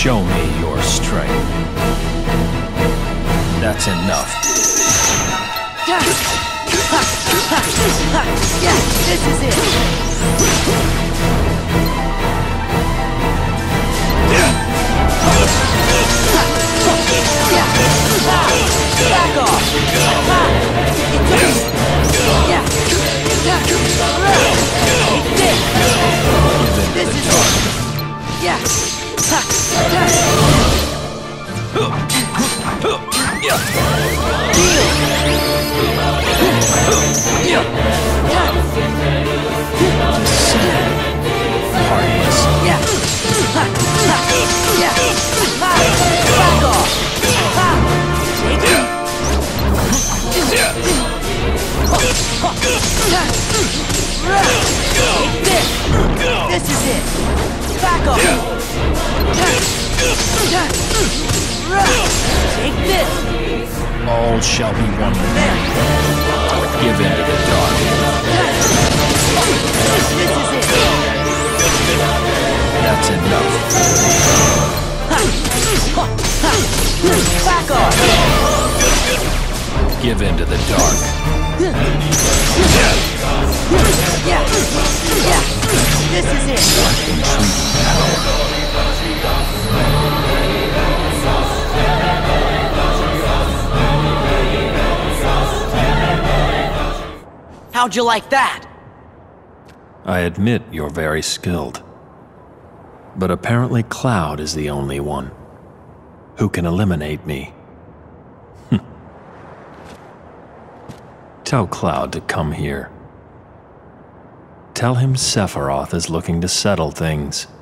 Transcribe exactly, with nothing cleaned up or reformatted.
Show me your strength. That's enough. Yeah, this is it. Back off. Yeah. This is it. Yeah. Heartless. Yeah. Yeah. Back off. Take it. This. This is it. Back off. Take this. All shall be one. There. Give in to the dark. This is it. That's enough. Back off. Give in to the dark. Yeah. Yeah. This is it. What intriguing power. How'd you like that? I admit you're very skilled. But apparently Cloud is the only one who can eliminate me. Tell Cloud to come here. Tell him Sephiroth is looking to settle things.